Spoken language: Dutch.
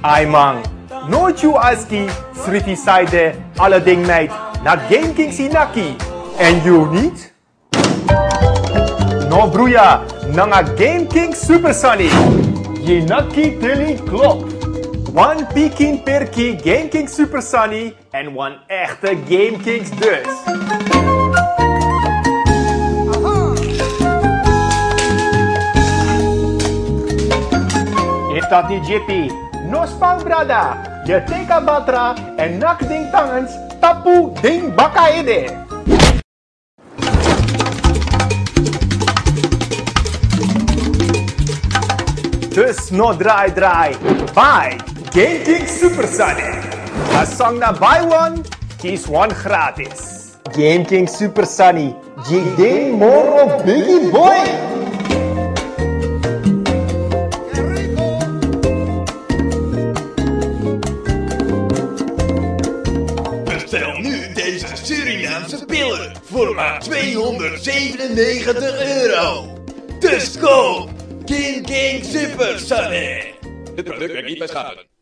Ai mang, nooit you aski, sriti saide, alle ding meid, na Game King sinaki. En you niet? No broeia, nanga Game King Super Sunny. Je naki tilly klop. One Peking Perky Game King Super Sunny en one echte Game Kings dus. Is dat niet Jippy? No spang brada. Je teka batra en nak ding tangens tapu ding bakaede. Dus no draai. Buy Game King Super Sunny. Als song na buy one, kies one gratis. Game King Super Sunny. Je ding more of biggie boy. Bestel nu deze Surinaamse pillen voor maar €297. Dus koop Game King Super Sunny. Dit product werkt niet bij schapen.